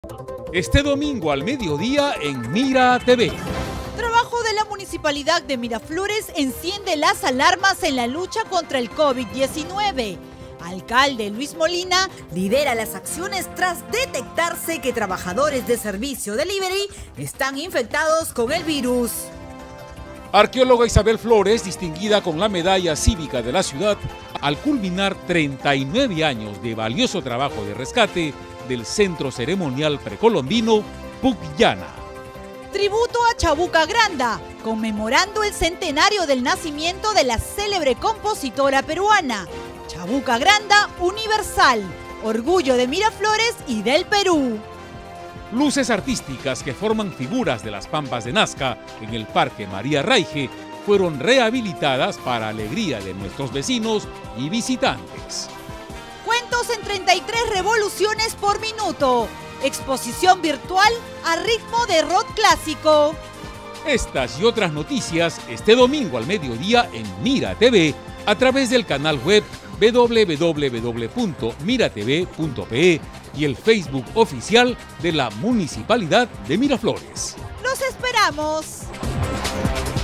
Este domingo al mediodía en Mira TV. Trabajo de la Municipalidad de Miraflores enciende las alarmas en la lucha contra el COVID-19. Alcalde Luis Molina lidera las acciones tras detectarse que trabajadores de servicio delivery están infectados con el virus. Arqueóloga Isabel Flores, distinguida con la Medalla Cívica de la ciudad, al culminar 39 años de valioso trabajo de rescate del Centro Ceremonial Precolombino Pucllana. Tributo a Chabuca Granda, conmemorando el centenario del nacimiento de la célebre compositora peruana. Chabuca Granda Universal, orgullo de Miraflores y del Perú. Luces artísticas que forman figuras de las Pampas de Nazca en el Parque María Raige fueron rehabilitadas para alegría de nuestros vecinos y visitantes. Cuentos en 33 revoluciones por minuto. Exposición virtual a ritmo de rock clásico. Estas y otras noticias este domingo al mediodía en Mira TV a través del canal web www.miratv.pe y el Facebook oficial de la Municipalidad de Miraflores. ¡Los esperamos!